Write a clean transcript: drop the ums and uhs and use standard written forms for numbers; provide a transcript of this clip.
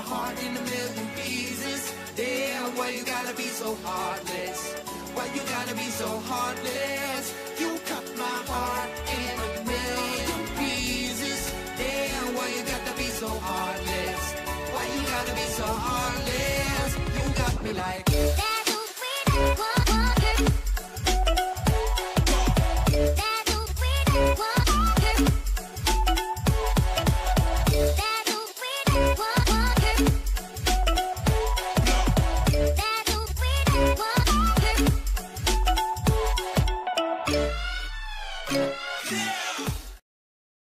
heart in a million pieces. Damn, why you gotta be so heartless? Why you gotta be so heartless?